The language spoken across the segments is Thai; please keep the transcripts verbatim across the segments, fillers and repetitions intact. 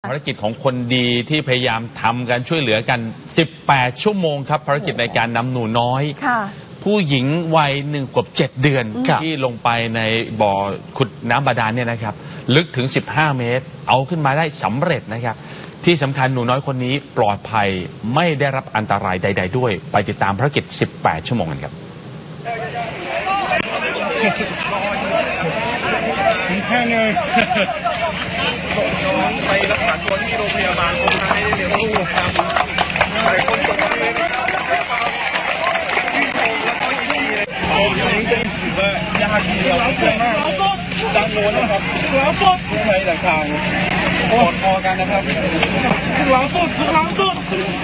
ภารกิจของคนดีที่พยายามทำกันช่วยเหลือกันสิบแปดชั่วโมงครับภารกิจในการนำหนูน้อยผู้หญิงวัยหนึ่งขวบเจ็ดเดือนที่ลงไปในบ่อขุดน้ำบาดาลเนี่ยนะครับลึกถึงสิบห้าเมตรเอาขึ้นมาได้สำเร็จนะครับที่สำคัญหนูน้อยคนนี้ปลอดภัยไม่ได้รับอันตรายใดๆด้วยไปติดตามภารกิจสิบแปดชั่วโมงกันครับแค่เลยส่งน้องไปรักษาตัวที่โรงพยาบาลคนไทยเดี๋ยวลูกครับหลายคนส่งมาเลยที่โรงแล้วก็ยินดีเลยโอ้ยนี่เป็นถือว่ายากทีเดียวมากด้านโน้นนะครับผู้ภัยต่างๆกอดคอกันนะครับหลังสุดหลังสุด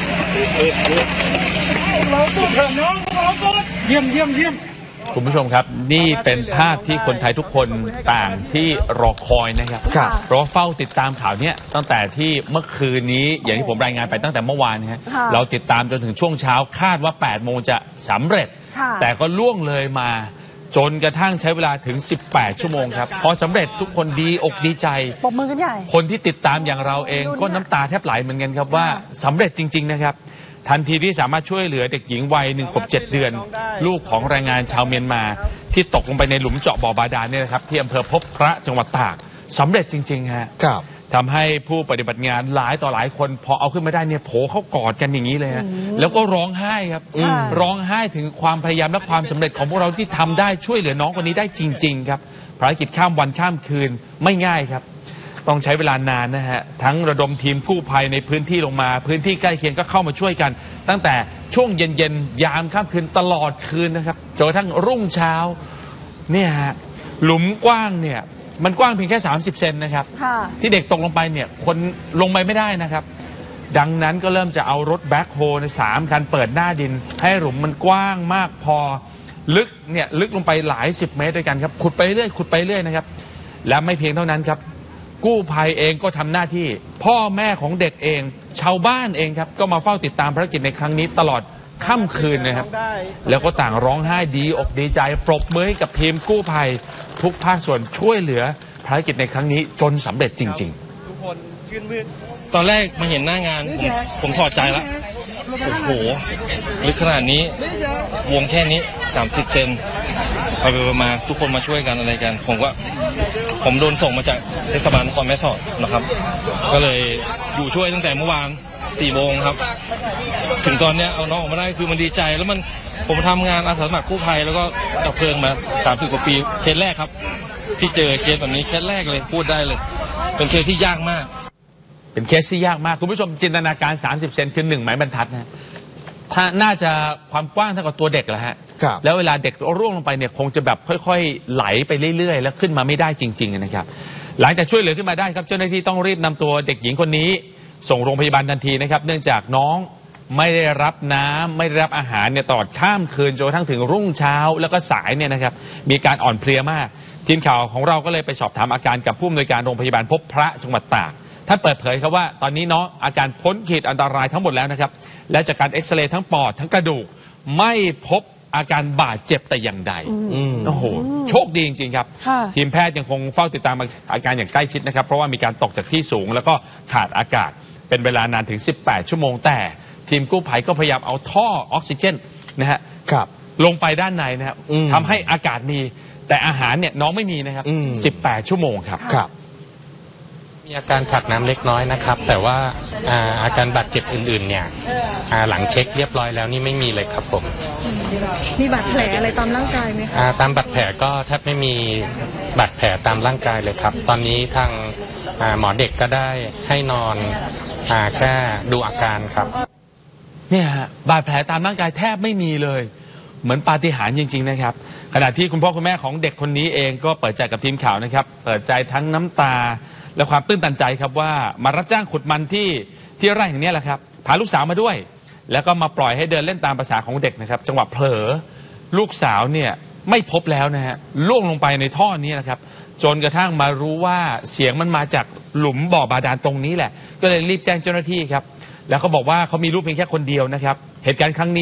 หลังสุดเถอะน้องหลังสุดเยี่ยมเยี่ยมเยี่ยมคุณผู้ชมครับนี่เป็นภาพที่คนไทยทุกคนต่างที่รอคอยนะครับเพราะเฝ้าติดตามข่าวนี้ตั้งแต่ที่เมื่อคืนนี้อย่างที่ผมรายงานไปตั้งแต่เมื่อวานนะฮะเราติดตามจนถึงช่วงเช้าคาดว่าแปดโมงจะสำเร็จแต่ก็ล่วงเลยมาจนกระทั่งใช้เวลาถึงสิบแปดชั่วโมงครับพอสำเร็จทุกคนดีอกดีใจปรบมือกันใหญ่คนที่ติดตามอย่างเราเองก็น้ำตาแทบไหลเหมือนกันครับว่าสำเร็จจริงๆนะครับทันทีที่สามารถช่วยเหลือเด็กหญิงวัยหนึ่งขวบเจ็ดเดือนลูกของแรงงานชาวเมียนมาที่ตกลงไปในหลุมเจาะบ่อบาดาลเนี่ยนะครับที่อำเภอพบพระจังหวัดตากสำเร็จจริงๆฮะทำให้ผู้ปฏิบัติงานหลายต่อหลายคนพอเอาขึ้นมาได้เนี่ยโผเขากอดกันอย่างนี้เลยฮะแล้วก็ร้องไห้ครับร้องไห้ถึงความพยายามและความสำเร็จของพวกเราที่ทำได้ช่วยเหลือน้องคนนี้ได้จริงๆครับภารกิจข้ามวันข้ามคืนไม่ง่ายครับต้องใช้เวลานานนะฮะทั้งระดมทีมกู้ภัยในพื้นที่ลงมาพื้นที่ใกล้เคียงก็เข้ามาช่วยกันตั้งแต่ช่วงเย็นๆยามค่ำคืนตลอดคืนนะครับจนกระทั่งรุ่งเช้าเนี่ยฮะหลุมกว้างเนี่ยมันกว้างเพียงแค่สามสิบเซนนะครับที่เด็กตกลงไปเนี่ยคนลงไปไม่ได้นะครับดังนั้นก็เริ่มจะเอารถแบ็คโฮในสามคันเปิดหน้าดินให้หลุมมันกว้างมากพอลึกเนี่ยลึกลงไปหลายสิบเมตรด้วยกันครับขุดไปเรื่อยขุดไปเรื่อยนะครับและไม่เพียงเท่านั้นครับกู้ภัยเองก็ทำหน้าที่พ่อแม่ของเด็กเองชาวบ้านเองครับก็มาเฝ้าติดตามภารกิจในครั้งนี้ตลอดค่ำคืนนะครับแล้วก็ต่างร้องไห้ดีอกดีใจปรบมือให้กับทีมกู้ภัยทุกภาคส่วนช่วยเหลือภารกิจในครั้งนี้จนสำเร็จจริงๆทุกคนชื่นมื่นตอนแรกมาเห็นหน้างานผมผมถอดใจละโอ้โหลึกขนาดนี้วงแค่นี้สามสิบเซนไปไปมาทุกคนมาช่วยกันอะไรกันผมก็ผมโดนส่งมาจากเทศบาลนครแม่สอดนะครับก็เลยอยู่ช่วยตั้งแต่เมื่อวานสี่โมงครับถึงตอนนี้เอาน้องออกมาได้คือมันดีใจแล้วมันผมทำงานอาสาสมัครกู้ภัยแล้วก็ดับเพลิงมาสามสิบกว่าปีเคสแรกครับที่เจอเคสแบบนี้เคสแรกเลยพูดได้เลยเป็นเคสที่ยากมากเป็นเคสที่ยากมากคุณผู้ชมจินตนาการสามสิบเซนคือหนึ่งไม้บรรทัดนะถ้าน่าจะความกว้างเท่ากับตัวเด็กแหละฮะแล้วเวลาเด็กร่วงลงไปเนี่ยคงจะแบบค่อยๆไหลไปเรื่อยๆแล้วขึ้นมาไม่ได้จริงๆนะครับหลังจากช่วยเหลือขึ้นมาได้ครับเจ้าหน้าที่ต้องรีบนำตัวเด็กหญิงคนนี้ส่งโรงพยาบาลทันทีนะครับเนื่องจากน้องไม่ได้รับน้ำไม่ได้รับอาหารเนี่ยตลอดข้ามคืนจนกระทั่งถึงรุ่งเช้าแล้วก็สายเนี่ยนะครับมีการอ่อนเพลียมากทีมข่าวของเราก็เลยไปสอบถามอาการกับผู้อำนวยการโรงพยาบาลพบพระจังหวัดตากท่านเปิดเผยครับว่าตอนนี้น้องอาการพ้นขีดอันตรายทั้งหมดแล้วนะครับและจากการเอ็กซเรย์ทั้งปอดทั้งกระดูกไม่พบอาการบาดเจ็บแต่อย่างใดโอ้โหโชคดีจริงๆครับทีมแพทย์ยังคงเฝ้าติดตามอาการอย่างใกล้ชิดนะครับเพราะว่ามีการตกจากที่สูงแล้วก็ขาดอากาศเป็นเวลานานถึงสิบแปดชั่วโมงแต่ทีมกู้ภัยก็พยายามเอาท่อออกซิเจนนะฮะลงไปด้านในนะครับทำให้อากาศมีแต่อาหารเนี่ยน้องไม่มีนะครับสิบแปดชั่วโมงครับมีอาการขาดน้ำเล็กน้อยนะครับแต่ว่าอาอาการบาดเจ็บอื่นๆเนี่ยหลังเช็คเรียบร้อยแล้วนี่ไม่มีเลยครับผมมีบาดแผลอะไรตามร่างกายไหมคะตามบาดแผลก็แทบไม่มีบาดแผลตามร่างกายเลยครับตอนนี้ทางหมอเด็กก็ได้ให้นอนแค่ดูอาการครับเนี่ยบาดแผลตามร่างกายแทบไม่มีเลยเหมือนปาฏิหาริย์จริงๆนะครับขณะที่คุณพ่อคุณแม่ของเด็กคนนี้เองก็เปิดใจกับทีมข่าวนะครับเปิดใจทั้งน้ำตาและความตื้นตันใจครับว่ามารับจ้างขุดมันที่ที่ไร่แห่งนี้แหละครับพาลูกสาวมาด้วยแล้วก็มาปล่อยให้เดินเล่นตามภาษาของเด็กนะครับจังหวะเผลอลูกสาวเนี่ยไม่พบแล้วนะฮะล่วงลงไปในท่อนี้นะครับจนกระทั่งมารู้ว่าเสียงมันมาจากหลุมบ่อบาดาลตรงนี้แหละก็เลยรีบแจ้งเจ้าหน้าที่ครับแล้วเขาบอกว่าเขามีลูกเพียงแค่คนเดียวนะครับเหตุการณ์ครั้งนี้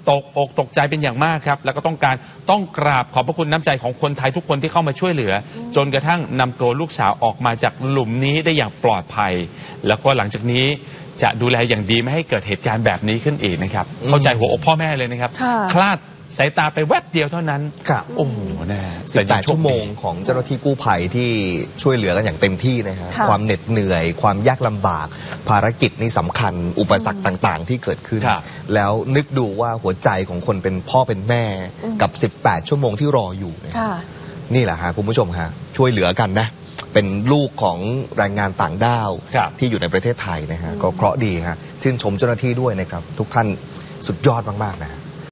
ตกอกตกใจเป็นอย่างมากครับแล้วก็ต้องการต้องกราบขอบพระคุณน้ำใจของคนไทยทุกคนที่เข้ามาช่วยเหลือจนกระทั่งนำตัวลูกสาวออกมาจากหลุมนี้ได้อย่างปลอดภัยแล้วก็หลังจากนี้จะดูแลอย่างดีไม่ให้เกิดเหตุการณ์แบบนี้ขึ้นอีกนะครับเข้าใจหัวอกพ่อแม่เลยนะครับคลาดสายตาไปแวบเดียวเท่านั้นโอ้โหแน่สิบแปดชั่วโมงของเจ้าหน้าที่กู้ภัยที่ช่วยเหลือกันอย่างเต็มที่นะฮะความเหน็ดเหนื่อยความยากลำบากภารกิจนี่สำคัญอุปสรรคต่างๆที่เกิดขึ้นแล้วนึกดูว่าหัวใจของคนเป็นพ่อเป็นแม่กับสิบแปดชั่วโมงที่รออยู่นี่แหละฮะคุณผู้ชมฮะช่วยเหลือกันนะเป็นลูกของแรงงานต่างด้าวที่อยู่ในประเทศไทยนะฮะก็เคราะห์ดีฮะชื่นชมเจ้าหน้าที่ด้วยนะครับทุกท่านสุดยอดมากๆนะ